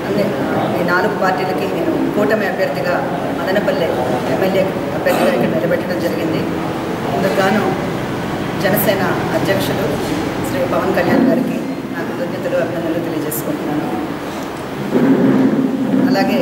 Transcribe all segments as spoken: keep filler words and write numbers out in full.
అన్ని ఈ నాలుగు పార్టీలకి నేను కూటమి అభ్యర్థిగా మదనపల్లె ఎమ్మెల్యే అభ్యర్థిగా ఇక్కడ నిలబెట్టడం జరిగింది. ఇందుకు గాను జనసేన అధ్యక్షుడు శ్రీ పవన్ కళ్యాణ్ గారికి నా కృతజ్ఞతలు అభినందనలు తెలియజేసుకుంటున్నాను. అలాగే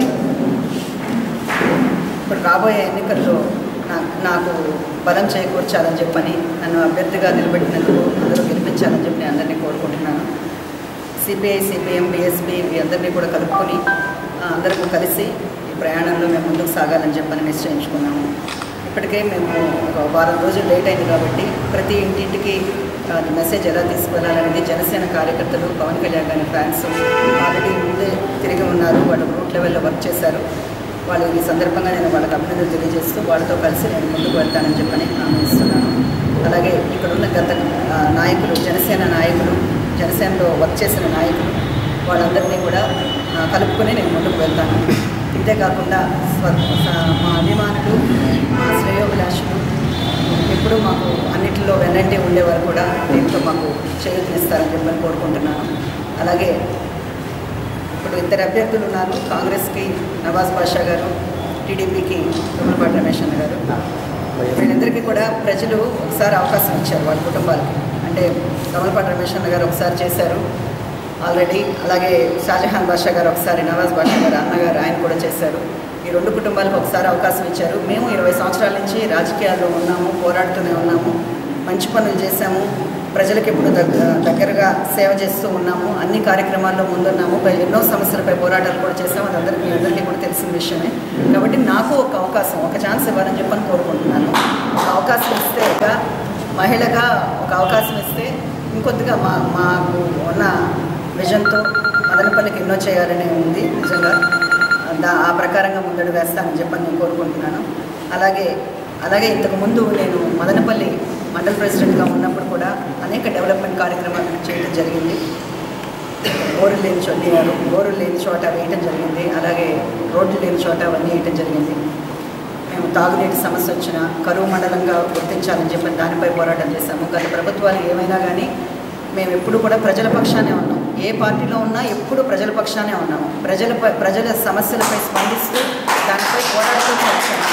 ఇప్పుడు రాబోయే ఎన్నికల్లో నాకు బలం చేకూర్చాలని చెప్పని నన్ను అభ్యర్థిగా నిలబెట్టినందుకు అందరూ గెలిపించాలని చెప్పి నేను అందరినీ కోరుకుంటున్నాను. సిపిఐ సిపిఎం బిఎస్పీ ఇవి అందరినీ కూడా కలుపుకొని అందరికీ కలిసి ఈ ప్రయాణంలో మేము ముందుకు సాగాలని చెప్పని నిశ్చయించుకున్నాము. ఇప్పటికే మేము ఒక వారం రోజులు లేట్ అయింది కాబట్టి ప్రతి ఇంటింటికి మెసేజ్ ఎలా తీసుకువెళ్ళాలనేది జనసేన కార్యకర్తలు పవన్ కళ్యాణ్ గారి ఫ్యాన్స్ ఆల్రెడీ ముందే తిరిగి ఉన్నారు. వాళ్ళు రూట్ లెవెల్లో వర్క్ చేశారు. వాళ్ళు ఈ సందర్భంగా నేను వాళ్ళకి అభినందనలు తెలియజేస్తూ వాళ్ళతో కలిసి నేను ముందుకు వెళ్తానని చెప్పని హామీ ఇస్తున్నాను. అలాగే ఇక్కడున్న గత నాయకులు జనసేన నాయకులు జనసేనలో వర్క్ చేసిన నాయకులు వాళ్ళందరినీ కూడా కలుపుకొని నేను ముందుకు వెళ్తాను. ఇంతేకాకుండా మా అభిమానులు మా శ్రేయోభిలాషులు ఎప్పుడూ మాకు అన్నింటిలో వెన్నంటి ఉండేవారు కూడా దీంట్లో మాకు చేయూతనిస్తారని చెప్పని కోరుకుంటున్నాను. అలాగే ఇప్పుడు ఇద్దరు అభ్యర్థులు ఉన్నారు. కాంగ్రెస్కి నవాజ్ బాషా గారు, టీడీపీకి తుమ్మలపాటి రమేష్ అన్న గారు. వీళ్ళందరికీ కూడా ప్రజలు ఒకసారి అవకాశం ఇచ్చారు వాళ్ళ కుటుంబాలకి. అంటే తుమ్మలపాటి రమేష్ అన్న గారు ఒకసారి చేశారు ఆల్రెడీ. అలాగే షాజహాన్ బాషా గారు ఒకసారి, నవాజ్ బాషా గారు అన్నగారు ఆయన కూడా చేశారు. ఈ రెండు కుటుంబాలకు ఒకసారి అవకాశం ఇచ్చారు. మేము ఇరవై సంవత్సరాల నుంచి రాజకీయాల్లో ఉన్నాము, పోరాడుతూనే ఉన్నాము, మంచి పనులు చేశాము, ప్రజలకు ఎప్పుడు దగ్గర దగ్గరగా సేవ చేస్తూ ఉన్నాము, అన్ని కార్యక్రమాల్లో ముందున్నాము, ఎన్నో సమస్యలపై పోరాటాలు కూడా చేసాము. అది అందరికీ మీ అందరికీ కూడా తెలిసిన విషయమే. కాబట్టి నాకు ఒక అవకాశం, ఒక ఛాన్స్ ఇవ్వాలని చెప్పని కోరుకుంటున్నాను. ఒక అవకాశం ఇస్తే, ఒక మహిళగా ఒక అవకాశం ఇస్తే ఇంకొద్దిగా మా మాకు ఉన్న విజన్తో మదనపల్లికి ఎన్నో చేయాలనే ఉంది. నిజంగా దా ఆ ప్రకారంగా ముందడు వేస్తానని చెప్పని నేను కోరుకుంటున్నాను. అలాగే అలాగే ఇంతకుముందు నేను మదనపల్లి మండల ప్రెసిడెంట్గా ఉన్నప్పుడు కూడా అనేక డెవలప్మెంట్ కార్యక్రమాలు చేయడం జరిగింది. బోరులు లేని చోట బోరులు లేని చోట వేయటం జరిగింది. అలాగే రోడ్లు లేని చోట అవన్నీ వేయటం జరిగింది. మేము తాగునీటి సమస్య వచ్చిన కరువు మండలంగా గుర్తించాలని చెప్పి దానిపై పోరాటం చేశాము. గత ప్రభుత్వాలు ఏమైనా కానీ మేము ఎప్పుడు కూడా ప్రజల పక్షానే ఉన్నాం. ఏ పార్టీలో ఉన్నా ఎప్పుడు ప్రజల పక్షానే ఉన్నాము. ప్రజలపై ప్రజల సమస్యలపై స్పందిస్తూ దానిపై పోరాడుతూనే వచ్చాము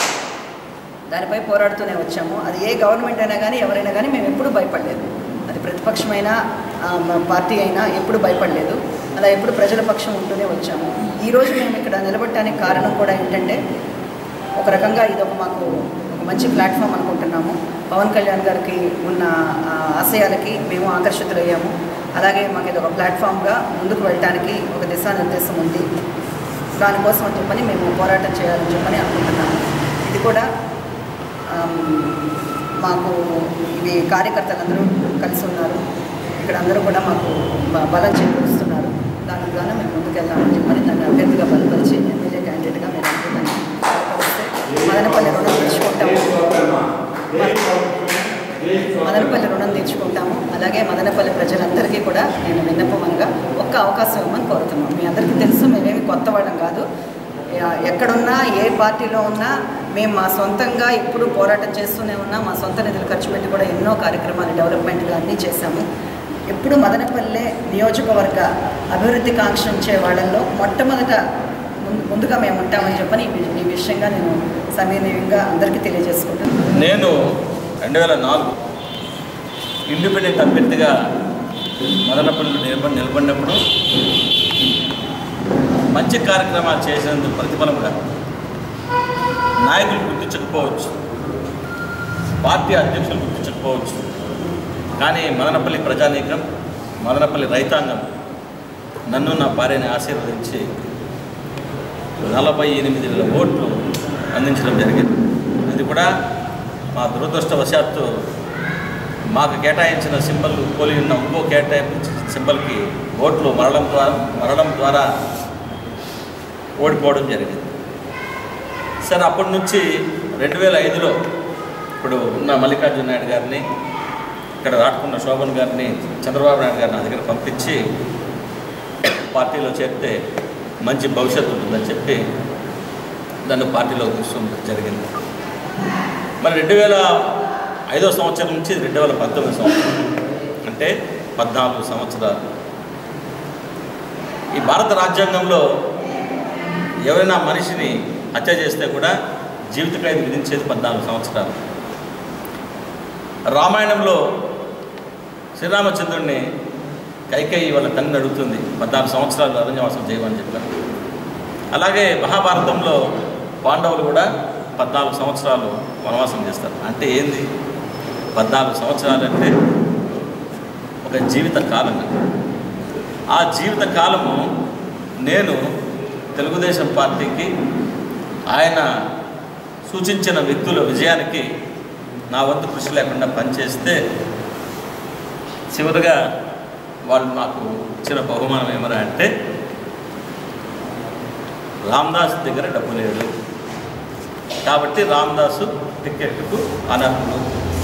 దానిపై పోరాడుతూనే వచ్చాము అది ఏ గవర్నమెంట్ అయినా కానీ ఎవరైనా కానీ మేము ఎప్పుడు భయపడలేదు. అది ప్రతిపక్షమైన పార్టీ అయినా ఎప్పుడు భయపడలేదు. అలా ఎప్పుడు ప్రజల పక్షం ఉంటూనే వచ్చాము. ఈరోజు మేము ఇక్కడ నిలబడటానికి కారణం కూడా ఏంటంటే, ఒక రకంగా ఇది ఒక మాకు ఒక మంచి ప్లాట్ఫామ్ అనుకుంటున్నాము. పవన్ కళ్యాణ్ గారికి ఉన్న ఆశయాలకి మేము ఆకర్షితులయ్యాము. అలాగే మాకు ఇది ఒక ప్లాట్ఫామ్గా ముందుకు వెళ్ళడానికి ఒక దిశానిర్దేశం ఉంది. దానికోసం అని చెప్పని మేము పోరాటం చేయాలని చెప్పని అనుకుంటున్నాము. ఇది కూడా మాకు ఇవి కార్యకర్తలందరూ కలిసి ఉన్నారు. ఇక్కడ అందరూ కూడా మాకు బలం చేకూరుస్తున్నారు. దానికి గాను మేము ముందుకెళ్దామని చెప్పని దాన్ని అభ్యర్థిగా బలపరిచి ఎమ్మెల్యే క్యాండిడేట్గా మేము అనుకుంటాను. మదనపల్లి రుణం తీర్చుకుంటాము మదనపల్లి రుణం తీర్చుకుంటాము అలాగే మదనపల్లి ప్రజలందరికీ కూడా నేను విన్నపమనగా ఒక్క అవకాశం ఇవ్వమని కోరుతున్నాం. మీ అందరికీ తెలుసు, మేమేమి కొత్త వాళ్ళం కాదు. ఎక్కడున్నా ఏ పార్టీలో ఉన్నా మేము మా సొంతంగా ఇప్పుడు పోరాటం చేస్తూనే ఉన్నాం. మా సొంత నిధులు ఖర్చు పెట్టి కూడా ఎన్నో కార్యక్రమాలు డెవలప్మెంట్గా అన్నీ చేశాము. ఎప్పుడు మదనపల్లె నియోజకవర్గ అభివృద్ధి కాంక్షించే వాళ్ళల్లో మొట్టమొదట ముందుగా మేము ఉంటామని చెప్పని ఈ విషయంగా నేను సమీనంగా అందరికీ తెలియజేసుకుంటాను. నేను రెండు వేల నాలుగు ఇండిపెండెంట్ అభ్యర్థిగా మదనపల్లి నిలబడి నిలబడినప్పుడు మంచి కార్యక్రమాలు చేసినందుకు ప్రతిఫలంగా నాయకులు గుర్తించకపోవచ్చు, పార్టీ అధ్యక్షులు గుర్తించకపోవచ్చు, కానీ మదనపల్లి ప్రజానీకం, మదనపల్లి రైతాంగం నన్ను నా భార్యని ఆశీర్వదించి నలభై ఎనిమిది వేల ఓట్లు అందించడం జరిగింది. అది కూడా మా దురదృష్టవశాత్తు మాకు కేటాయించిన సింబల్ పోలి ఉన్న ఇంకో కేటాయించిన సింబల్కి ఓట్లు మరడం ద్వారా మరడం ద్వారా ఓడిపోవడం జరిగింది. సరే, అప్పటి నుంచి రెండు వేల ఐదులో ఇప్పుడు ఉన్న మల్లికార్జున నాయుడు గారిని, ఇక్కడ రాటుకున్న శోభన్ గారిని, చంద్రబాబు నాయుడు గారిని నా దగ్గర పంపించి పార్టీలో చేరితే మంచి భవిష్యత్తు ఉంటుందని చెప్పి నన్ను పార్టీలో తీసుకుంటూ జరిగింది. మరి రెండు వేల ఐదో సంవత్సరం నుంచి రెండు వేల పంతొమ్మిది సంవత్సరం అంటే పద్నాలుగు సంవత్సరాలు ఈ భారత రాజ్యాంగంలో ఎవరైనా మనిషిని హత్య చేస్తే కూడా జీవిత ఖైదు విధించేది పద్నాలుగు సంవత్సరాలు. రామాయణంలో శ్రీరామచంద్రుడిని కైకేయి వాళ్ళ తండ్రిని అడుగుతుంది, పద్నాలుగు సంవత్సరాలు అరణ్యవాసం చేయమని చెప్పారు. అలాగే మహాభారతంలో పాండవులు కూడా పద్నాలుగు సంవత్సరాలు వనవాసం చేస్తారు. అంటే ఏంది పద్నాలుగు సంవత్సరాలు అంటే ఒక జీవిత కాలం. ఆ జీవిత కాలము నేను తెలుగుదేశం పార్టీకి ఆయన సూచించిన వ్యక్తుల విజయానికి నా వంతు కృషి లేకుండా పనిచేస్తే చివరిగా వాళ్ళు నాకు ఇచ్చిన బహుమానం ఏమరా అంటే రామదాస్ దగ్గర డబ్బు లేదు కాబట్టి రామదాసు టికెట్కు అనర్హులు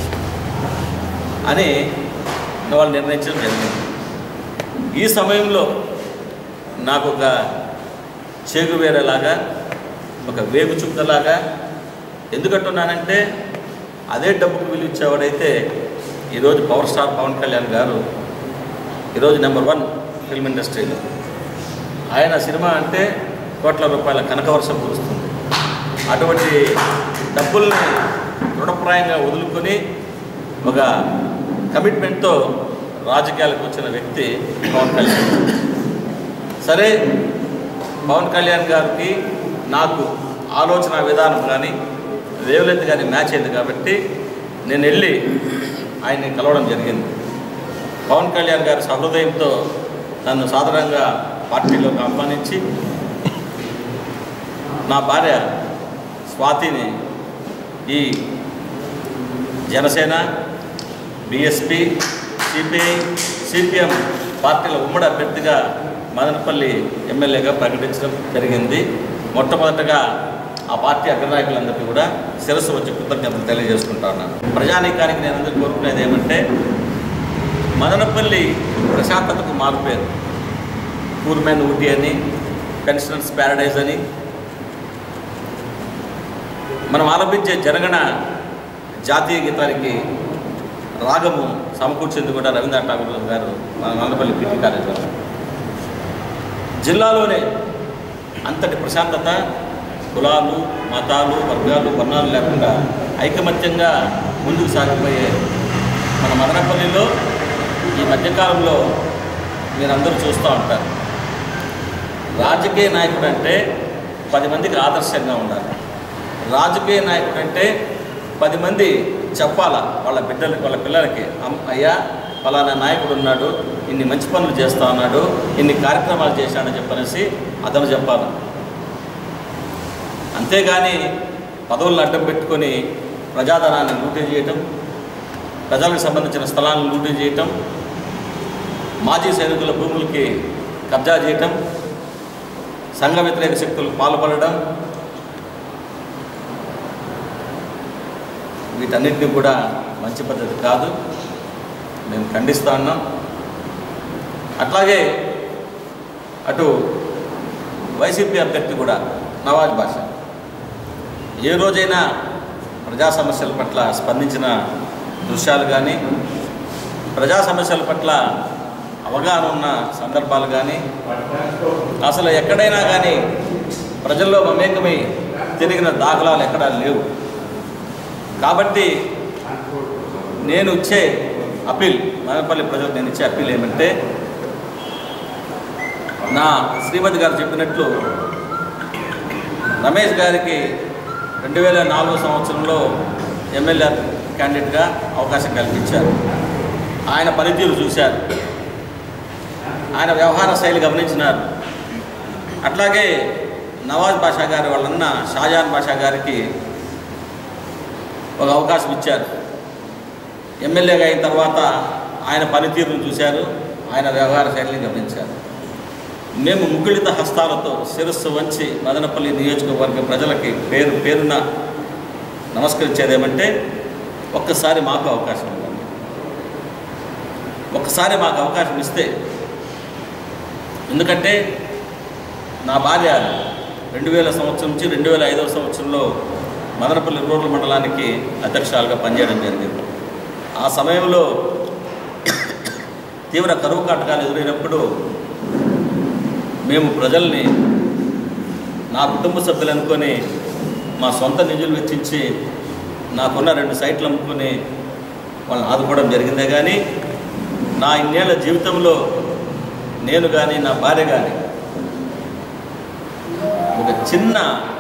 అని వాళ్ళు నిర్ణయించడం జరిగింది. ఈ సమయంలో నాకు ఒక చేగువేరేలాగా ఒక వేగు చుక్కలాగా ఎందుకంటున్నానంటే అదే డబ్బుకు విలువ ఇచ్చేవాడైతే ఈరోజు పవర్ స్టార్ పవన్ కళ్యాణ్ గారు ఈరోజు నెంబర్ వన్ ఫిల్మ్ ఇండస్ట్రీలో. ఆయన సినిమా అంటే కోట్ల రూపాయల కనకవర్షం కురుస్తుంది. అటువంటి డబ్బుల్ని రుణప్రాయంగా వదులుకొని ఒక కమిట్మెంట్తో రాజకీయాలకు వచ్చిన వ్యక్తి పవన్ కళ్యాణ్. సరే, పవన్ కళ్యాణ్ గారికి నాకు ఆలోచన విధానం కానీ వేవ్లెంత్ కానీ మ్యాచ్ అయింది కాబట్టి నేను వెళ్ళి ఆయన్ని కలవడం జరిగింది. పవన్ కళ్యాణ్ గారి సహృదయంతో నన్ను సాధారణంగా పార్టీలోకి ఆహ్వానించి నా భార్య స్వాతిని ఈ జనసేన, బీఎస్పీ, సిపిఐ, సిపిఎం పార్టీల ఉమ్మడి అభ్యర్థిగా మదనపల్లి ఎమ్మెల్యేగా ప్రకటించడం జరిగింది. మొట్టమొదటగా ఆ పార్టీ అగ్రనాయకులందరికీ కూడా శిరస్సు వచ్చి కృతజ్ఞతలు తెలియజేసుకుంటా ఉన్నాను. ప్రజానీకానికి నేను అందరూ కోరుకునేది ఏమంటే మదనపల్లి ప్రశాంతతకు మారిపోయారు. పూర్మెన్ ఊటీ అని, పెన్షనర్స్ ప్యారడైజ్ అని మనం ఆలపించే జనగణ జాతీయ గీతానికి రాగము సమకూర్చింది కూడా రవీంద్రనాథ్ ఠాగూర్ గారు మన మదనపల్లి పీటీ కాలేజీలో. జిల్లాలోనే అంతటి ప్రశాంతత, కులాలు, మతాలు, వర్గాలు, వర్ణాలు లేకుండా ఐకమత్యంగా ముందుకు సాగిపోయే మన మదనపల్లిలో ఈ మధ్యకాలంలో మీరందరూ చూస్తూ ఉంటారు. రాజకీయ నాయకుడు అంటే పది మందికి ఆదర్శంగా ఉండాలి. రాజకీయ నాయకుడు అంటే పది మంది చెప్పాలా వాళ్ళ బిడ్డలకి, వాళ్ళ పిల్లలకి, అయ్యా ఫలానా నాయకుడు ఉన్నాడు, ఇన్ని మంచి పనులు చేస్తూ ఉన్నాడు, ఇన్ని కార్యక్రమాలు చేశాడని చెప్పనేసి అతను చెప్పాలి. అంతేగాని పదవులను అడ్డం పెట్టుకొని ప్రజాధనాన్ని లూటీ చేయటం, ప్రజలకు సంబంధించిన స్థలాలను లూటీ చేయటం, మాజీ సైనికుల భూములకి కబ్జా చేయటం, సంఘ వ్యతిరేక శక్తులకు పాల్పడడం, వీటన్నిటిని కూడా మంచి పద్ధతి కాదు, మేము ఖండిస్తూ ఉన్నాం. అట్లాగే అటు వైసీపీ అభ్యర్థి కూడా నవాజ్ బాషా ఏ రోజైనా ప్రజా సమస్యల పట్ల స్పందించిన దృశ్యాలు కానీ, ప్రజా సమస్యల పట్ల అవగాహన ఉన్న సందర్భాలు కానీ, అసలు ఎక్కడైనా కానీ ప్రజల్లో మమేకమై తిరిగిన దాఖలాలు ఎక్కడా లేవు. కాబట్టి నేను ఇచ్చే అప్పీల్, మదనపల్లి ప్రజలకు నేను ఇచ్చే అప్పీల్ ఏమంటే, నా శ్రీమతి గారు చెప్పినట్లు రమేష్ గారికి రెండు వేల నాలుగో సంవత్సరంలో ఎమ్మెల్యే క్యాండిడేట్గా అవకాశం కల్పించారు. ఆయన పనితీరు చూశారు, ఆయన వ్యవహార శైలి గమనించినారు. అట్లాగే నవాజ్ బాషా గారి వాళ్ళన్న షాజహాన్ బాషా గారికి ఒక అవకాశం ఇచ్చారు. ఎమ్మెల్యేగా అయిన తర్వాత ఆయన పనితీరును చూశారు, ఆయన వ్యవహార శైలిని గమనించారు. మేము ముకుళిత హస్తాలతో శిరస్సు వంచి మదనపల్లి నియోజకవర్గ ప్రజలకి పేరు పేరున నమస్కరించేదేమంటే, ఒక్కసారి మాకు అవకాశం ఇవ్వండి. ఒక్కసారి మాకు అవకాశం ఇస్తే, ఎందుకంటే నా భార్య రెండు వేల సంవత్సరం నుంచి రెండు వేల ఐదవ సంవత్సరంలో మదనపల్లి రూరల్ మండలానికి అధ్యక్షురాలుగా పనిచేయడం జరిగింది. ఆ సమయంలో తీవ్ర కరువు కాటకాలు ఎదురైనప్పుడు మేము ప్రజల్ని నా కుటుంబ సభ్యులు అనుకొని మా సొంత నిధులు వెచ్చించి నాకున్న రెండు సైట్లు అమ్ముకొని వాళ్ళని ఆదుకోవడం జరిగిందే కానీ నా ఇన్నేళ్ల జీవితంలో నేను కానీ నా భార్య కానీ ఒక చిన్న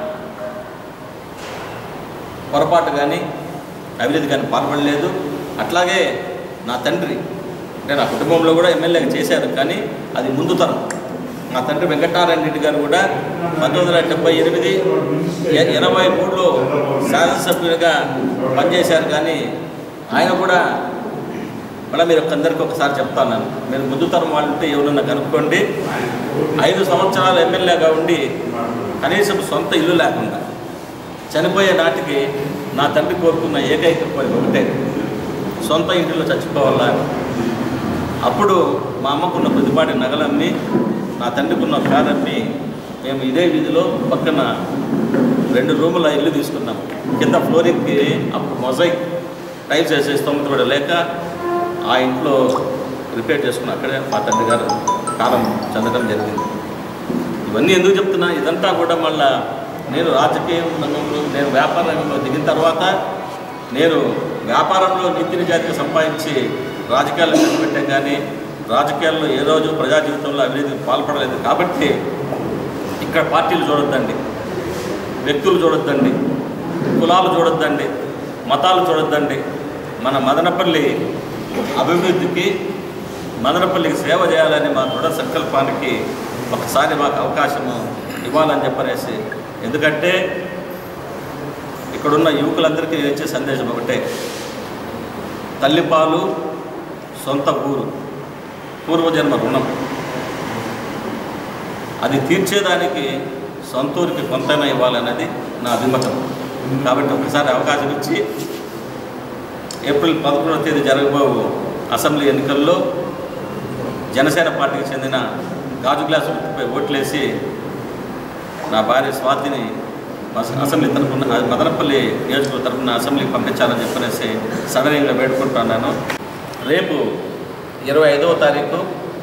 పొరపాటు కానీ అవినీతి కానీ పాల్పడలేదు. అట్లాగే నా తండ్రి అంటే నా కుటుంబంలో కూడా ఎమ్మెల్యేగా చేశారు, కానీ అది ముందు తరం. నా తండ్రి వెంకటనారాయణ రెడ్డి గారు కూడా పంతొమ్మిది వందల డెబ్బై ఎనిమిది ఎనభై మూడులో శాసనసభ్యుడిగా పనిచేశారు, కానీ ఆయన కూడా మళ్ళీ మీరు అందరికీ ఒకసారి చెప్తాను, మీరు ముందు తరం వాళ్ళు ఉంటే ఎవరన్నా కనుక్కోండి. ఐదు సంవత్సరాలు ఎమ్మెల్యేగా ఉండి కనీసం సొంత ఇల్లు లేకుండా చనిపోయే నాటికి నా తండ్రి కోరుకున్న ఏకైక కోరిక ఒకటే, సొంత ఇంటిలో చచ్చిపోవాలా. అప్పుడు మా అమ్మకున్న కొద్దిపాటి నగలన్నీ, నా తండ్రికున్న కారన్ని మేము ఇదే వీధిలో పక్కన రెండు రూముల ఇల్లు తీసుకున్నాం. కింద ఫ్లోరింగ్కి అప్పుడు మొజైక్ టైల్స్ వేసే స్తోమత కూడా లేక ఆ ఇంట్లో రిపేర్ చేసుకుని అక్కడే మా తండ్రి గారు కాలం చెందడం జరిగింది. ఇవన్నీ ఎందుకు చెప్తున్నా, ఇదంతా కూడా మళ్ళా నేను రాజకీయ రంగంలో నేను వ్యాపార రంగంలో దిగిన తర్వాత నేను వ్యాపారంలో నీతి నిజాయితీ సంపాదించి రాజకీయాల్లో నిలబెట్టాం, కానీ రాజకీయాల్లో ఏ రోజు ప్రజా జీవితంలో అవినీతికి పాల్పడలేదు. కాబట్టి ఇక్కడ పార్టీలు చూడొద్దండి, వ్యక్తులు చూడొద్దండి, కులాలు చూడొద్దండి, మతాలు చూడొద్దండి. మన మదనపల్లి అభివృద్ధికి, మదనపల్లికి సేవ చేయాలని మా దృఢ సంకల్పానికి ఒకసారి మాకు అవకాశము ఇవ్వాలని చెప్పనేసి. ఎందుకంటే ఇక్కడున్న యువకులందరికీ నేను ఇచ్చే సందేశం ఒకటే, తల్లిపాలు సొంత ఊరు పూర్వజన్మ రుణం, అది తీర్చేదానికి సొంతూరికి కొంతైనా ఇవ్వాలన్నది నా అభిమతం. కాబట్టి ఒకసారి అవకాశం ఇచ్చి ఏప్రిల్ పదకొండవ తేదీ జరగబోవు అసెంబ్లీ ఎన్నికల్లో జనసేన పార్టీకి చెందిన గాజు గ్లాసు గుర్తుపై ఓట్లేసి నా భార్య స్వాతిని అసెంబ్లీ తరఫున, మదనపల్లి నియోజకవర్గ తరఫున అసెంబ్లీకి పంపించాలని చెప్పనేసి సవినయంగా వేడుకుంటున్నాను. రేపు ఇరవై ఐదవ తారీఖు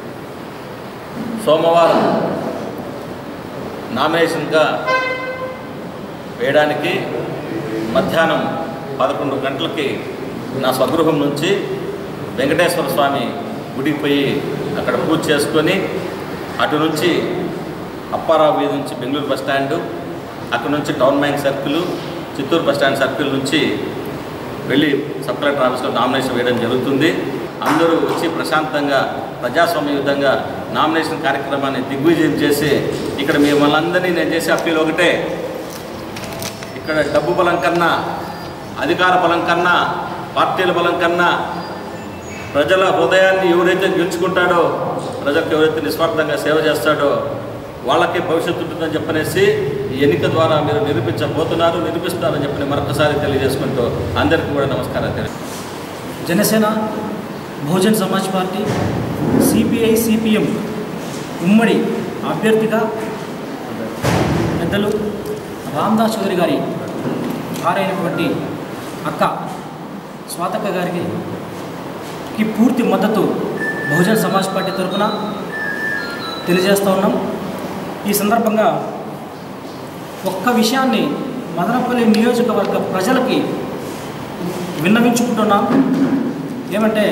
సోమవారం నామినేషన్గా వేయడానికి మధ్యాహ్నం పదకొండు గంటలకి నా స్వగృహం నుంచి వెంకటేశ్వర స్వామి గుడికి పోయి అక్కడ పూజ చేసుకొని అటు నుంచి అప్పారావు వీధి నుంచి బెంగళూరు బస్టాండు, అక్కడ నుంచి town bank circle, Chittoor bus stand circle నుంచి వెళ్ళి సబ్ కలెక్టర్ ఆఫీస్లో నామినేషన్ వేయడం జరుగుతుంది. అందరూ వచ్చి ప్రశాంతంగా ప్రజాస్వామ్యయుతంగా నామినేషన్ కార్యక్రమాన్ని దిగ్విజయం చేసి, ఇక్కడ మిమ్మల్ని అందరినీ నేను చేసే అప్పీల్ ఒకటే, ఇక్కడ డబ్బు బలం కన్నా, అధికార బలం కన్నా, పార్టీల బలం కన్నా ప్రజల హృదయాన్ని ఎవరైతే గెలుచుకుంటాడో, ప్రజలకు ఎవరైతే నిస్వార్థంగా సేవ చేస్తాడో వాళ్ళకే భవిష్యత్తు ఉంటుందని చెప్పనేసి ఈ ఎన్నిక ద్వారా మీరు నిరూపించబోతున్నారు, నిరూపిస్తున్నారని చెప్పని మరొకసారి తెలియజేసుకుంటూ అందరికీ కూడా నమస్కారం తెలియదు. Janasena, Bahujan Samaj party, CPI CPM ఉమ్మడి అభ్యర్థిగా పెద్దలు రామదాస్ చౌదరి గారి భార్య అయినటువంటి అక్క స్వాతక్క గారికి కి పూర్తి మద్దతు బహుజన్ సమాజ్ పార్టీ తరఫున తెలియజేస్తూ ఉన్నాం. ఈ సందర్భంగా ఒక్క విషయాన్ని మదనపల్లి నియోజకవర్గ ప్రజలకి విన్నవించుకుంటున్నాం. ఏమంటే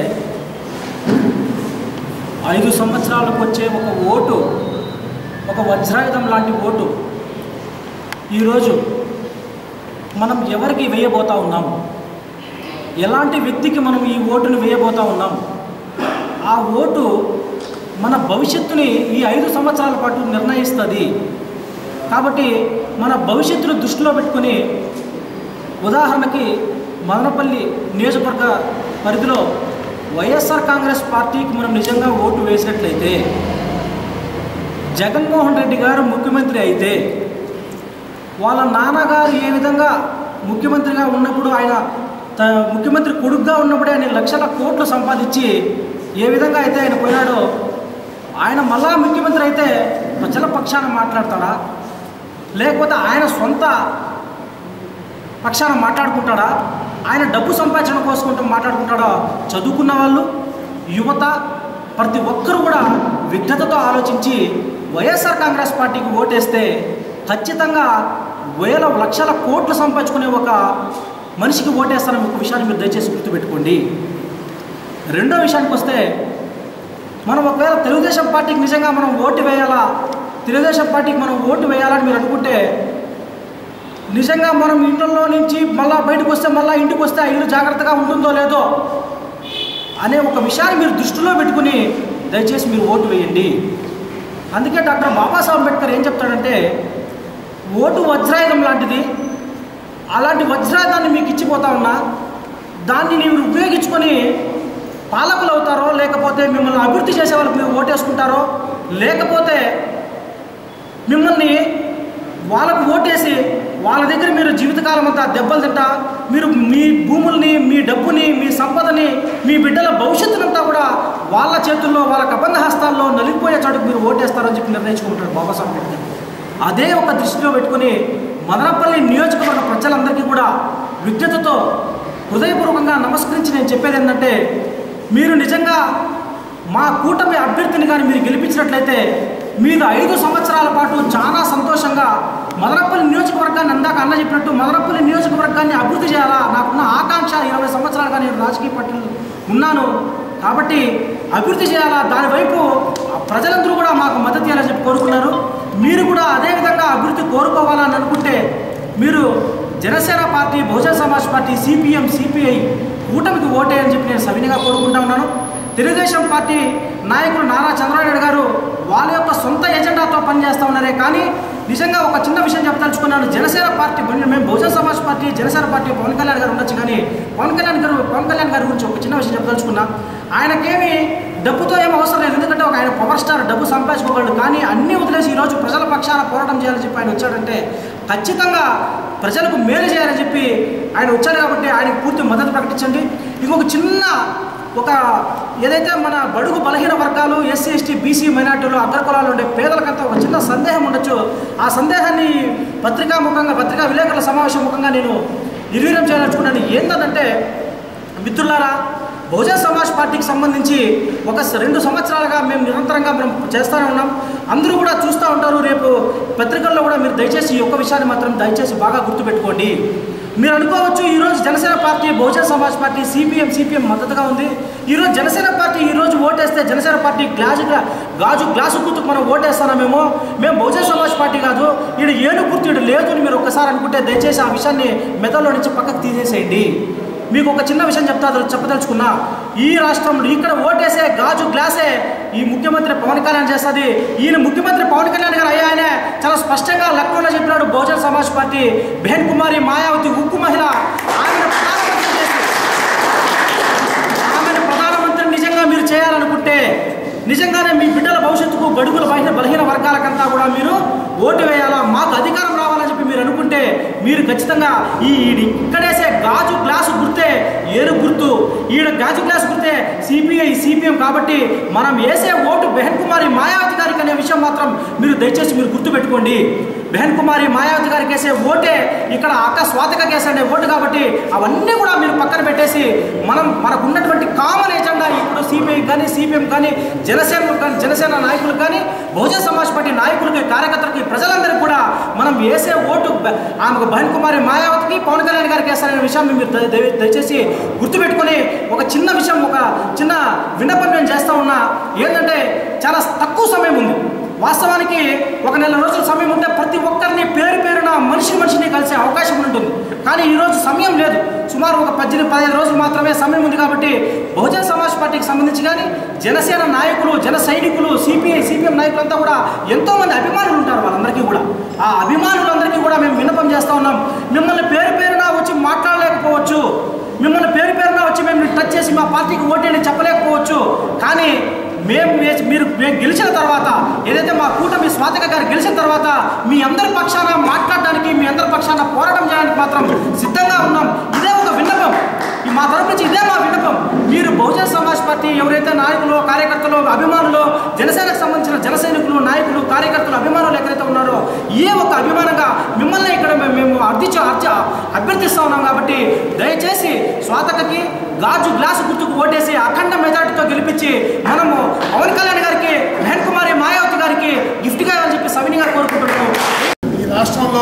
ఐదు సంవత్సరాలకు వచ్చే ఒక ఓటు, ఒక వజ్రాయుధం లాంటి ఓటు ఈరోజు మనం ఎవరికి వేయబోతూ ఉన్నాం, ఎలాంటి వ్యక్తికి మనం ఈ ఓటును వేయబోతూ ఉన్నాం, ఆ ఓటు మన భవిష్యత్తుని ఈ ఐదు సంవత్సరాల పాటు నిర్ణయిస్తుంది. కాబట్టి మన భవిష్యత్తును దృష్టిలో పెట్టుకొని, ఉదాహరణకి మదనపల్లి నియోజకవర్గ పరిధిలో వైఎస్ఆర్ కాంగ్రెస్ పార్టీకి మనం నిజంగా ఓటు వేసినట్లయితే, జగన్మోహన్ రెడ్డి గారు ముఖ్యమంత్రి అయితే, వాళ్ళ నాన్నగారు ఏ విధంగా ముఖ్యమంత్రిగా ఉన్నప్పుడు, ఆయన ముఖ్యమంత్రి కొడుకుగా ఉన్నప్పుడే ఆయన లక్షల కోట్లు సంపాదించి ఏ విధంగా అయితే ఆయన పోయినాడో, ఆయన మళ్ళా ముఖ్యమంత్రి అయితే ప్రజల పక్షాన మాట్లాడతాడా, లేకపోతే ఆయన సొంత పక్షాన మాట్లాడుకుంటాడా, ఆయన డబ్బు సంపాదించడం కోసం మాట్లాడుకుంటాడా? చదువుకున్న వాళ్ళు, యువత, ప్రతి ఒక్కరూ కూడా విఘ్నతతో ఆలోచించి వైఎస్ఆర్ కాంగ్రెస్ పార్టీకి ఓటేస్తే ఖచ్చితంగా వేల లక్షల కోట్లు సంపాదించుకునే ఒక మనిషికి ఓటేస్తానని ఒక విషయాన్ని మీరు దయచేసి గుర్తుపెట్టుకోండి. రెండో విషయానికి వస్తే, మనం ఒకవేళ తెలుగుదేశం పార్టీకి నిజంగా మనం ఓటు వేయాలా, తెలుగుదేశం పార్టీకి మనం ఓటు వేయాలని మీరు అనుకుంటే, నిజంగా మనం ఇంట్లో నుంచి మళ్ళీ బయటకు వస్తే మళ్ళీ ఇంటికి వస్తే ఆ ఇల్లు జాగ్రత్తగా ఉంటుందో లేదో అనే ఒక విషయాన్ని మీరు దృష్టిలో పెట్టుకుని దయచేసి మీరు ఓటు వేయండి. అందుకే డాక్టర్ బాబాసాహెబ్ అంబేద్కర్ ఏం చెప్తాడంటే, ఓటు వజ్రాయుధం లాంటిది, అలాంటి వజ్రాయుధాన్ని మీకు ఇచ్చిపోతా ఉన్నా దాన్ని మీరు ఉపయోగించుకొని పాలకులు అవుతారో, లేకపోతే మిమ్మల్ని అభివృద్ధి చేసే వాళ్ళకి మీరు ఓటేసుకుంటారో, లేకపోతే మిమ్మల్ని వాళ్ళకు ఓటేసి వాళ్ళ దగ్గర మీరు జీవితకాలం అంతా దెబ్బలు తింటా, మీరు మీ భూముల్ని, మీ డబ్బుని, మీ సంపదని, మీ బిడ్డల భవిష్యత్తునంతా కూడా వాళ్ళ చేతుల్లో, వాళ్ళ కబంధ హస్తాల్లో నలిగిపోయే చోటుకు మీరు ఓటేస్తారని చెప్పి నిర్ణయించుకుంటాడు బాబాసాహెబ్ అంబేద్కర్. అదే ఒక దృష్టిలో పెట్టుకుని మదనపల్లి నియోజకవర్గ ప్రజలందరికీ కూడా విజ్ఞతతో హృదయపూర్వకంగా నమస్కరించి నేను చెప్పేది ఏంటంటే, మీరు నిజంగా మా కూటమి అభ్యర్థిని కానీ మీరు గెలిపించినట్లయితే మీరు ఐదు సంవత్సరాల పాటు చాలా సంతోషంగా మదనపల్లి నియోజకవర్గాన్ని, అందాక అన్న చెప్పినట్టు మదనపల్లి నియోజకవర్గాన్ని అభివృద్ధి చేయాలా, నాకున్న ఆకాంక్ష ఇరవై సంవత్సరాలుగా నేను రాజకీయ పార్టీలు ఉన్నాను కాబట్టి అభివృద్ధి చేయాలా, దానివైపు ప్రజలందరూ కూడా మాకు మద్దతు ఇవ్వాలని చెప్పి కోరుకున్నారు. మీరు కూడా అదేవిధంగా అభివృద్ధి కోరుకోవాలని అనుకుంటే మీరు Janasena party, Bahujan Samaj party, CPM, CPI కూటమికి ఓటేయని చెప్పి నేను సవినిగా కోరుకుంటా ఉన్నాను. తెలుగుదేశం పార్టీ నాయకులు నారా చంద్రబాబు నాయుడు గారు వాళ్ళ యొక్క సొంత ఎజెండాతో పనిచేస్తూ ఉన్నారే కానీ నిజంగా ఒక చిన్న విషయం చెప్పదలుచుకున్నాను. జనసేన పార్టీ, మేము బహుజన సమాజ్ పార్టీ, జనసేన పార్టీ పవన్ కళ్యాణ్ గారు ఉండొచ్చు కానీ పవన్ కళ్యాణ్ గారు పవన్ కళ్యాణ్ గారి గురించి ఒక చిన్న విషయం చెప్పదలుచుకున్నా. ఆయనకేమి డబ్బుతో ఏం అవసరం లేదు, ఎందుకంటే ఒక ఆయన పవర్ స్టార్, డబ్బు సంపాదించుకోగలడు. కానీ అన్నీ వదిలేసి ఈరోజు ప్రజల పక్షాన పోరాటం చేయాలని చెప్పి ఆయన వచ్చాడంటే ఖచ్చితంగా ప్రజలకు మేలు చేయాలని చెప్పి ఆయన వచ్చాడు కాబట్టి ఆయనకు పూర్తి మద్దతు ప్రకటించండి. ఇంకొక చిన్న ఒక ఏదైతే మన బడుగు బలహీన వర్గాలు, ఎస్సీ ఎస్టీ బీసీ మైనార్టీలు, అగ్రకులాలు ఉండే పేదలకంతా ఒక చిన్న సందేహం ఉండొచ్చు. ఆ సందేహాన్ని పత్రికా ముఖంగా, పత్రికా విలేకరుల సమావేశం ముఖంగా నేను నిర్వీర్యం చేయాలనుకున్నాను. ఏంటంటే మిత్రులారా, బహుజన సమాజ్ పార్టీకి సంబంధించి ఒక రెండు సంవత్సరాలుగా మేము నిరంతరంగా మనం చేస్తూనే ఉన్నాం. అందరూ కూడా చూస్తూ ఉంటారు. రేపు పత్రికల్లో కూడా మీరు దయచేసి ఈ ఒక్క విషయాన్ని మాత్రం దయచేసి బాగా గుర్తుపెట్టుకోండి. మీరు అనుకోవచ్చు ఈరోజు Janasena party, Bahujan Samaj party, CPM CPM మద్దతుగా ఉంది. ఈరోజు జనసేన పార్టీ ఈరోజు ఓటేస్తే జనసేన పార్టీ గ్లాజు గాజు గ్లాసు గుర్తుకు మనం ఓటేస్తామేమో, మేము బహుజన సమాజ్ పార్టీ కాదు, ఈడు ఏను గుర్తు ఈడు లేదు అని మీరు ఒక్కసారి అనుకుంటే దయచేసి ఆ విషయాన్ని మెదడులో నుంచి పక్కకు తీసేసేయండి. మీకు ఒక చిన్న విషయం చెప్తా చెప్పదలుచుకున్నా, ఈ రాష్ట్రంలో ఇక్కడ ఓటేసే గాజు గ్లాసే ఈ ముఖ్యమంత్రి పవన్ కళ్యాణ్ చేస్తుంది. ఈయన ముఖ్యమంత్రి పవన్ కళ్యాణ్ గారు అయ్యాయనే చాలా స్పష్టంగా లక్నోలో చెప్పినాడు. బహుజన సమాజ్ పార్టీ బెహన్ కుమారి మాయావతి ఉక్కు మహిళ, ఆమెను ప్రధానమంత్రి చేసి ఆమెను ప్రధానమంత్రి నిజంగా మీరు చేయాలనుకుంటే నిజంగానే మీ బిడ్డల భవిష్యత్తుకు, బడుగుల బలహీన బలహీన వర్గాలకంతా కూడా మీరు ఓటు వేయాలా, మాకు అధికారం రావాలని చెప్పి మీరు అనుకుంటే మీరు ఖచ్చితంగా ఈ ఇక్కడేసే గాజు గ్లాసు గుర్తే ఏరు గుర్తు, ఈడ గాజు గ్లాసు గుర్తే సిపిఐ సిపిఎం కాబట్టి మనం వేసే ఓటు బెహన్ కుమారి మాయావతి గారికి అనే విషయం మాత్రం మీరు దయచేసి మీరు గుర్తుపెట్టుకోండి. బెహన్ కుమారి మాయావతి గారికి వేసే ఓటే ఇక్కడ అక్క స్వాతిక కేసు అనే ఓటు కాబట్టి అవన్నీ కూడా మీరు పక్కన పెట్టేసి మనం మనకు ఉన్నటువంటి కామన్ ఏజెండా ఇప్పుడు సిపిఐ కానీ, సిపిఎం కానీ, జనసేన కానీ, జనసేన నాయకులు కానీ, బహుజన సమాజ్ పార్టీ నాయకులకి, కార్యకర్తలకి, ప్రజలందరికీ కూడా మనం వేసే ఓటు ఆమెకు బెహన్ కుమారి మాయావతికి, పవన్ కళ్యాణ్ గారికి వేస్తారనే విషయాన్ని మీరు దయచేసి గుర్తుపెట్టుకొని ఒక చిన్న విషయం, ఒక చిన్న విన్నపం నేను చేస్తూ ఉన్నా. ఏంటంటే చాలా తక్కువ సమయం ఉంది. వాస్తవానికి ఒక నెల రోజుల సమయం ఉంటే ప్రతి ఒక్కరిని పేరు పేరున మనిషి మనిషిని కలిసే అవకాశం ఉంటుంది. కానీ ఈరోజు సమయం లేదు. సుమారు ఒక పద్దెనిమిది పదిహేను రోజులు మాత్రమే సమయం ఉంది కాబట్టి బహుజన సమాజ్ పార్టీకి సంబంధించి కానీ, జనసేన నాయకులు, జన సైనికులు, సిపిఐ సిపిఎం నాయకులంతా కూడా ఎంతోమంది అభిమానులు ఉంటారు. వాళ్ళందరికీ కూడా ఆ అభిమానులందరికీ కూడా మేము విన్నపం చేస్తూ ఉన్నాం. మిమ్మల్ని పేరు పేరున వచ్చి మాట్లాడలేకపోవచ్చు, మిమ్మల్ని పేరు పేరున వచ్చి మేము టచ్ చేసి మా పార్టీకి ఓటేని చెప్పలేకపోవచ్చు. కానీ మేము మీరు మేము గెలిచిన తర్వాత, ఏదైతే మా కూటమి స్వాతిక గారు గెలిచిన తర్వాత మీ అందరి పక్షాన మాట్లాడడానికి, మీ అందరి పక్షాన పోరాటం చేయడానికి మాత్రం సిద్ధంగా ఉన్నాం. ఇదే ఒక విన్నపం, మా తరపు నుంచి ఇదే మా విన్నపం. మీరు బహుజన సమాజ్ పార్టీ ఎవరైతే నాయకులు, కార్యకర్తలు, అభిమానులు, జనసేనకు సంబంధించిన జన సైనికులు, నాయకులు, కార్యకర్తలు, అభిమానులు ఎక్కడైతే ఉన్నారో ఏ ఒక అభిమానంగా మిమ్మల్ని ఇక్కడ మేము అర్థించ అర్థ అభ్యర్థిస్తూ ఉన్నాం. కాబట్టి దయచేసి స్వాతకకి గాజు గ్లాసు గుర్తుకు ఓటేసి అఖండ మెజార్టీతో గెలిపించి మనము పవన్ కళ్యాణ్ గారికి, బెహన్ కుమారి మాయావతి గారికి ఆయనకి గిఫ్ట్గా అని చెప్పి సవినిగా కోరుకుంటున్నాను. ఈ రాష్ట్రంలో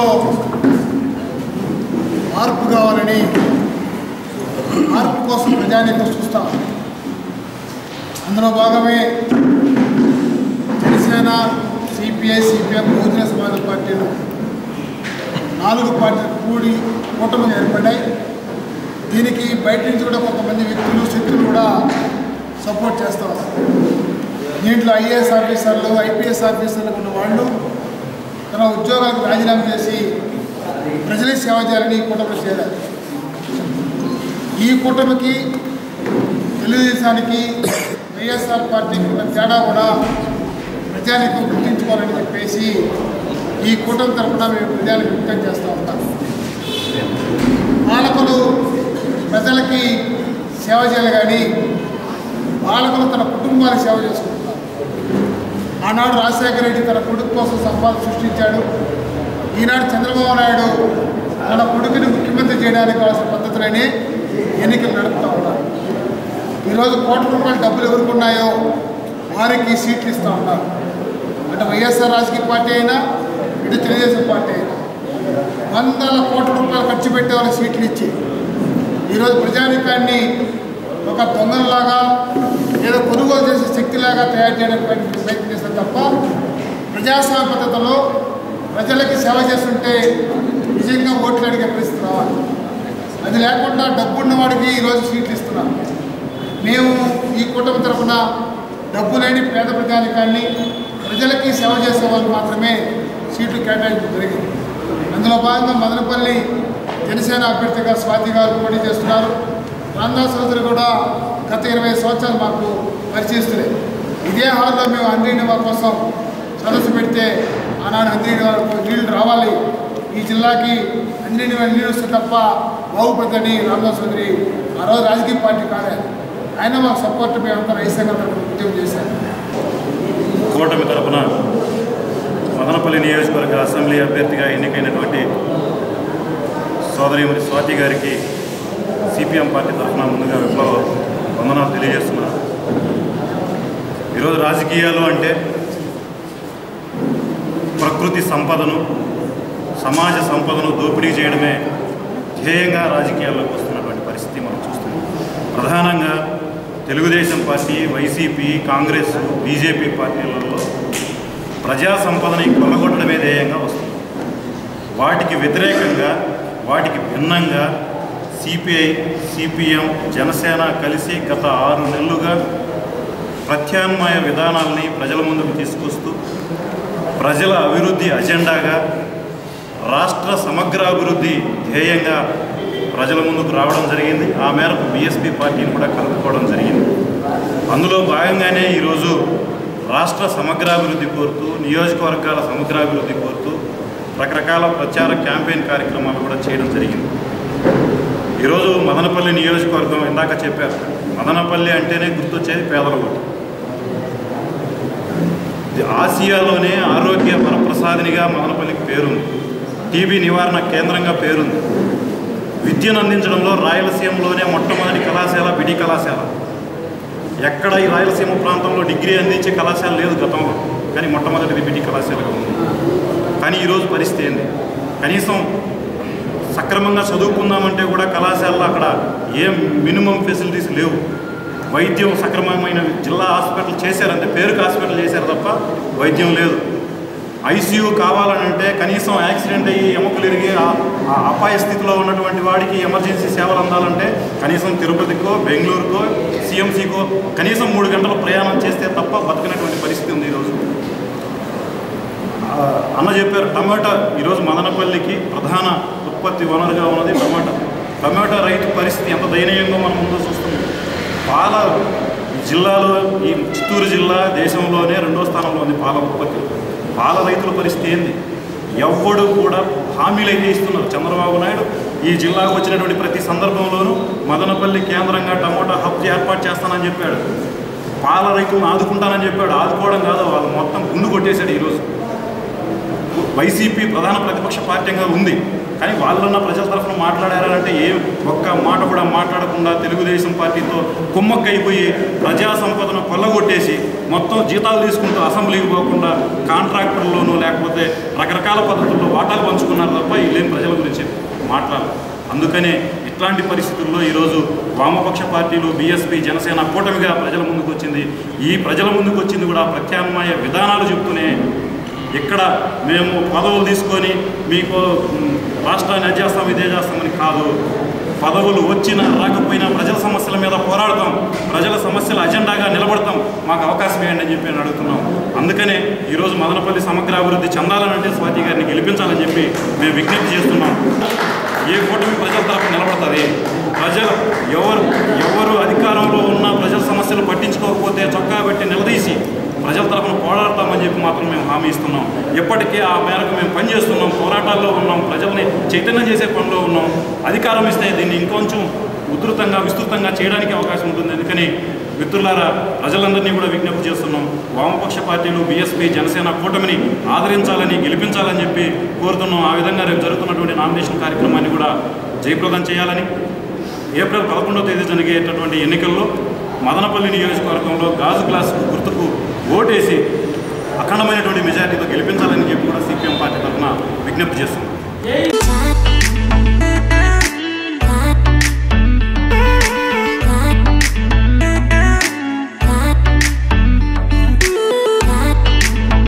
మార్పు కావాలని, మార్పు కోసం ప్రజానీకం చూస్తాం. అందులో భాగమే జనసేన, సిపిఐ, సిపిఎం, బహుజన సమాజ పార్టీలు నాలుగు పార్టీలు కూడి కూటమి ఏర్పడ్డాయి. దీనికి బయట నుంచి కూడా కొంతమంది వ్యక్తులు, శక్తులు కూడా సపోర్ట్ చేస్తూ ఉన్నారు. దీంట్లో ఐఏఎస్ ఆఫీసర్లు, ఐపీఎస్ ఆఫీసర్లు ఉన్న వాళ్ళు తన ఉద్యోగాలకు రాజీనామా చేసి ప్రజలకు సేవ చేయాలని ఈ కూటమి చేయాలి. ఈ కూటమికి, తెలుగుదేశానికి, వైఎస్ఆర్ పార్టీకి ఉన్న తేడా కూడా ప్రజానికి గుర్తించుకోవాలని చెప్పేసి ఈ కూటమి తరఫున మేము ప్రజలకు వ్యక్తం చేస్తూ ఉంటాం. పాలకులు ప్రజలకి సేవ చేయాలి కానీ పాలకులు తన కుటుంబానికి సేవ చేసుకుంటున్నారు. ఆనాడు రాజశేఖర రెడ్డి తన కొడుకు కోసం సంపాదన సృష్టించాడు. ఈనాడు చంద్రబాబు నాయుడు తన కొడుకుని ముఖ్యమంత్రి చేయడానికి కావాల్సిన పద్ధతులని ఎన్నికలు నడుపుతూ ఉన్నారు. ఈరోజు కోట్ల రూపాయల డబ్బులు ఎవరికి ఉన్నాయో వారికి సీట్లు ఇస్తూ ఉన్నారు. అంటే వైఎస్ఆర్ రాజకీయ పార్టీ అయినా, ఇటు తెలుగుదేశం పార్టీ అయినా వందల కోట్ల రూపాయలు ఖర్చు పెట్టే వాళ్ళకి సీట్లు ఇచ్చి ఈరోజు ప్రజానీకాన్ని ఒక దొంగలలాగా ఏదో కొనుగోలు చేసే శక్తిలాగా తయారు చేయడానికి ప్రయత్నం చేస్తారు తప్ప ప్రజాస్వామ్య పద్ధతిలో ప్రజలకి సేవ చేస్తుంటే నిజంగా ఓట్లు అడిగే పరిస్థితి రావాలి. అది లేకుండా డబ్బున్న వాడికి ఈరోజు సీట్లు ఇస్తున్నాం. మేము ఈ కూటమి తరఫున డబ్బు లేని పేద ప్రజానికాన్ని, ప్రజలకి సేవ చేసే వాళ్ళు మాత్రమే సీట్లు కేటాయించడం జరిగింది. అందులో భాగంగా మదనపల్లి జనసేన అభ్యర్థిగా స్వాతి గారు పోటీ చేస్తున్నారు. రామదాస్ చౌదరి కూడా గత ఇరవై సంవత్సరాలు మాకు పరిచయిస్తున్నాయి. ఇదే హాల్లో మేము అంద్రీనివా కోసం సదస్సు పెడితే ఆనాడు అంద్రీనివాకు నీళ్లు రావాలి, ఈ జిల్లాకి అంద్రీనివా నీళ్ళు వస్తే తప్ప బాగుపడదని రామదాస్ చౌదరి ఆ రోజు రాజకీయ పార్టీ కాదే, ఆయన మాకు సపోర్ట్ మేమంతా రైతాంగ తరఫున ఉద్యమం చేశారు. కూటమి తరఫున మదనపల్లి నియోజకవర్గ అసెంబ్లీ అభ్యర్థిగా ఎన్నికైనటువంటి సోదరిమణి స్వాతి గారికి సిపిఎం పార్టీ తరఫున ముందుగా విప్లవ వందనాలు తెలియజేస్తున్నారు. ఈరోజు రాజకీయాలు అంటే ప్రకృతి సంపదను, సమాజ సంపదను దోపిడీ చేయడమే ధ్యేయంగా రాజకీయాల్లోకి వస్తున్నటువంటి పరిస్థితి మనం చూస్తున్నాం. ప్రధానంగా Telugu Desam party, YCP, Congress, BJP పార్టీలలో ప్రజా సంపదని కొల్లగొట్టడమే ధ్యేయంగా వస్తుంది. వాటికి వ్యతిరేకంగా, వాటికి భిన్నంగా సిపిఐ, సిపిఎం, జనసేన కలిసి గత ఆరు నెలలుగా ప్రత్యామ్నాయ విధానాలని ప్రజల ముందుకు తీసుకొస్తూ ప్రజల అభివృద్ధి అజెండాగా, రాష్ట్ర సమగ్రాభివృద్ధి ధ్యేయంగా ప్రజల ముందుకు రావడం జరిగింది. ఆ మేరకు బీఎస్పీ పార్టీని కూడా కలుపుకోవడం జరిగింది. అందులో భాగంగానే ఈరోజు రాష్ట్ర సమగ్రాభివృద్ధి కోరుతూ, నియోజకవర్గాల సమగ్రాభివృద్ధి కోరుతూ రకరకాల ప్రచార క్యాంపెయిన్ కార్యక్రమాలు కూడా చేయడం జరిగింది. ఈరోజు మదనపల్లి నియోజకవర్గం ఇందాక చెప్పారు, మదనపల్లి అంటేనే గుర్తొచ్చేది పేదల ఓటు. ఆసియాలోనే ఆరోగ్య వరప్రసాదినిగా మదనపల్లికి పేరుంది. టీబీ నివారణ కేంద్రంగా పేరుంది. విద్యను అందించడంలో రాయలసీమలోనే మొట్టమొదటి కళాశాల బిడి కళాశాల. ఎక్కడ ఈ రాయలసీమ ప్రాంతంలో డిగ్రీ అందించే కళాశాల లేదు గతంలో, కానీ మొట్టమొదటిది బిడి కళాశాలగా ఉంది. కానీ ఈరోజు పరిస్థితి ఏంది? కనీసం సక్రమంగా చదువుకుందామంటే కూడా కళాశాలలో అక్కడ ఏం మినిమం ఫెసిలిటీస్ లేవు. వైద్యం సక్రమమైన జిల్లా హాస్పిటల్ చేశారంటే పేరుకు హాస్పిటల్ చేశారు తప్ప వైద్యం లేదు. ఐసీయూ కావాలనంటే కనీసం యాక్సిడెంట్ అయ్యి ఎముకలు ఇరిగి ఆ అపాయ స్థితిలో ఉన్నటువంటి వాడికి ఎమర్జెన్సీ సేవలు అందాలంటే కనీసం తిరుపతికో, బెంగళూరుకో, సిఎంసీకో కనీసం మూడు గంటల ప్రయాణం చేస్తే తప్ప బతకనటువంటి పరిస్థితి ఉంది ఈరోజు. అన్న చెప్పారు, టమాటా ఈరోజు మదనపల్లికి ప్రధాన ఉత్పత్తి వనరుగా ఉన్నది టమాటా. టమాటా రైతు పరిస్థితి ఎంత దయనీయంగా మనం ముందు చూస్తున్నాం. పాల జిల్లాలో, ఈ చిత్తూరు జిల్లా దేశంలోనే రెండో స్థానంలో ఉంది పాల ఉత్పత్తి. పాల రైతుల పరిస్థితి ఏంది? ఎవ్వడు కూడా హామీలు అయితే ఇస్తున్నారు. చంద్రబాబు నాయుడు ఈ జిల్లాకు వచ్చినటువంటి ప్రతి సందర్భంలోనూ మదనపల్లి కేంద్రంగా టమోటా హబ్ ఏర్పాటు చేస్తానని చెప్పాడు. పాల రైతులను ఆదుకుంటానని చెప్పాడు. ఆదుకోవడం కాదు, వాళ్ళు మొత్తం గుండు కొట్టేశాడు. ఈరోజు వైసీపీ ప్రధాన ప్రతిపక్ష పార్టీగా ఉంది. కానీ వాళ్ళన్న ప్రజల తరఫున మాట్లాడారంటే ఏ ఒక్క మాట కూడా మాట్లాడకుండా తెలుగుదేశం పార్టీతో కుమ్మక్కైపోయి ప్రజా సంపదను కొల్లగొట్టేసి మొత్తం జీతాలు తీసుకుంటూ అసెంబ్లీకి పోకుండా కాంట్రాక్టర్లోనూ లేకపోతే రకరకాల పద్ధతుల్లో వాటాలు పంచుకున్నారు తప్ప వీళ్ళేం ప్రజల గురించి మాట్లాడారు. అందుకనే ఇట్లాంటి పరిస్థితుల్లో ఈరోజు వామపక్ష పార్టీలు బీఎస్పీ జనసేన కూటమిగా ప్రజల ముందుకు వచ్చింది. ఈ ప్రజల ముందుకు వచ్చింది కూడా ప్రత్యామ్నాయ విధానాలు చెప్తూనే, ఇక్కడ మేము పదవులు తీసుకొని మీకు రాష్ట్రాన్ని అది చేస్తాం ఇదే చేస్తామని కాదు. పదవులు వచ్చినా రాకపోయినా ప్రజల సమస్యల మీద పోరాడతాం, ప్రజల సమస్యల అజెండాగా నిలబడతాం, మాకు అవకాశం ఇవ్వండి అని చెప్పి నేను అడుగుతున్నాం. అందుకనే ఈరోజు మదనపల్లి సమగ్ర అభివృద్ధి చెందాలనంటే స్వాతి గారిని గెలిపించాలని చెప్పి మేము విజ్ఞప్తి చేస్తున్నాం. ఏ కూటమి ప్రజల తరఫున నిలబడుతుంది? ప్రజలు ఎవరు ఎవరు అధికారంలో ఉన్న ప్రజల సమస్యలు పట్టించుకోకపోతే చొక్కా పెట్టి నిలదీసి ప్రజల తరఫున పోరాడతామని చెప్పి మాత్రం మేము హామీ ఇస్తున్నాం. ఎప్పటికీ ఆ మేరకు మేము పనిచేస్తున్నాం, పోరాటాల్లో ఉన్నాం, ప్రజల్ని చైతన్యం చేసే పనిలో ఉన్నాం. అధికారం ఇస్తే దీన్ని ఇంకొంచెం ఉధృతంగా విస్తృతంగా చేయడానికి అవకాశం ఉంటుంది. అందుకని మిత్రులారా, ప్రజలందరినీ కూడా విజ్ఞప్తి చేస్తున్నాం. వామపక్ష పార్టీలు బీఎస్పీ జనసేన కూటమిని ఆదరించాలని గెలిపించాలని చెప్పి కోరుతున్నాం. ఆ విధంగా రేపు జరుగుతున్నటువంటి నామినేషన్ కార్యక్రమాన్ని కూడా జయప్రదం చేయాలని, ఏప్రిల్ పదకొండవ తేదీ జరిగేటటువంటి ఎన్నికల్లో మదనపల్లి నియోజకవర్గంలో గాజు గ్లాస్ గుర్తుకు ఓటేసి అఖండమైనటువంటి మెజారిటీతో గెలిపించాలని చెప్పి కూడా సిపిఎం పార్టీ తరఫున విజ్ఞప్తి చేస్తున్నాం.